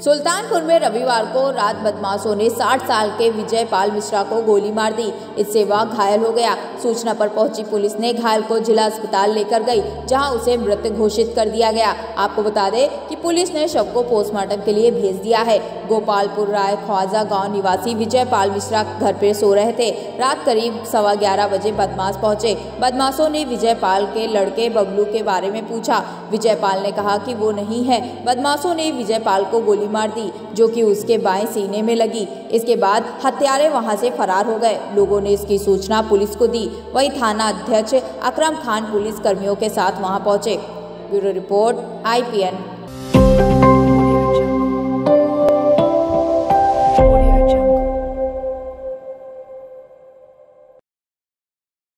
सुल्तानपुर में रविवार को रात बदमाशों ने 60 साल के विजय पाल मिश्रा को गोली मार दी। इससे वह घायल हो गया। सूचना पर पहुंची पुलिस ने घायल को जिला अस्पताल लेकर गई, जहां उसे मृत घोषित कर दिया गया। आपको बता दें कि पुलिस ने शव को पोस्टमार्टम के लिए भेज दिया है। गोपालपुर राय ख्वाजा गांव निवासी विजय पाल मिश्रा घर पर सो रहे थे। रात करीब 11:15 बजे बदमाश पहुंचे। बदमाशों ने विजय पाल के लड़के बबलू के बारे में पूछा। विजय पाल ने कहा कि वो नहीं है। बदमाशों ने विजय पाल को गोली मार दी, जो कि उसके बाएं सीने में लगी। इसके बाद हत्यारे वहां से फरार हो गए। लोगों ने इसकी सूचना पुलिस को दी। वहीं थाना अध्यक्ष अकरम खान पुलिस कर्मियों के साथ वहां पहुंचे। Bureau report IPN।